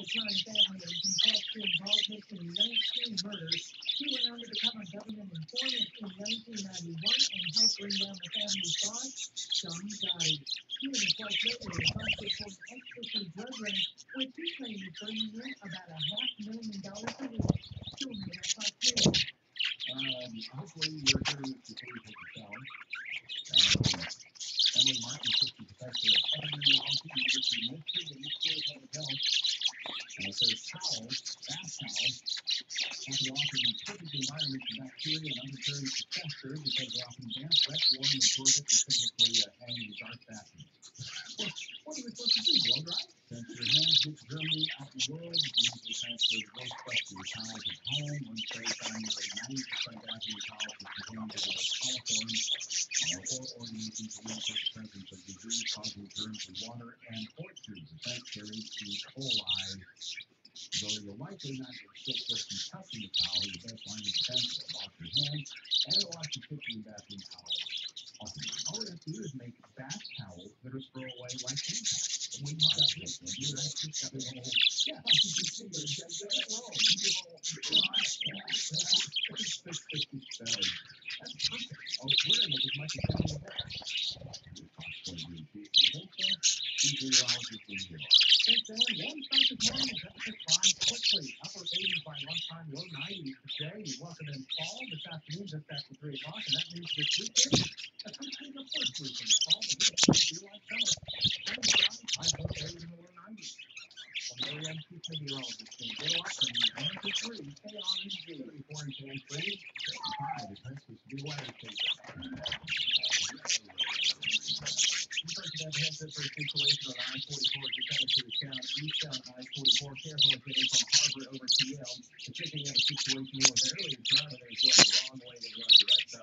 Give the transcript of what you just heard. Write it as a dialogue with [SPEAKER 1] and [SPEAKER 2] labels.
[SPEAKER 1] full-time family and confessed to involvement in 19 murders. He went on to become a government informant in 1991 and helped bring down the family's boss, John Gotti. He and his wife later were busted for an ecstasy drug ring, which he claimed was bringing in about $500,000 a week. Join me at Fox News.
[SPEAKER 2] Hopefully you're hearing this before you take a shower. Emily Martin, assistant professor at Emory University of Michigan, and School of Public Health, says towels, bath towels, have to offer the perfect environment for bacteria and other germs to fester because they're often damp, wet, warm, absorbent, and typically hang in dark bathrooms. Well, what are we supposed to do, blow dry? Since your hands get germy out in the world, use the transfer of Ghostbusters towels at home. One study found nearly 90% bathroom towels were contaminated with coliforms or organisms that indicate the presence of disease-causing germs in water and orchards. The plant carries E. coli. Though you're likely not to get sick from touching the towel, your best line of defense is to wash your hands and wash your kitchen and bathroom towels often. All we have to do is make bath towels that are throw away like hand towels. We use that big one. You know, just got the whole, yeah, you can see there's that roll. That's perfect. Oh, we're able to make it as much as possible. You think so? Meteorologist in New York. Thanks, Dan. Warm start this morning. Temperatures climb quickly. Upper 80s by lunchtime, low 90s today. We welcome in fall this afternoon just after 3 o'clock, and that means this weekend, a pretty good first week in fall, but it's going to feel like summer. Sunshine, high both 80s and the low 90s. From the AM Chief Meteorologist, Bill Upton, 1 to 3, KRNG, 34 and San Fran, 35 is Texas, severe weather station. Have a heads up for a situation on I-44 as you're coming to the town, eastbound I-44. Careful if you're from Harvard over to Yale. The chicken have a situation here with an earlier driver that was going the wrong way than going the right side.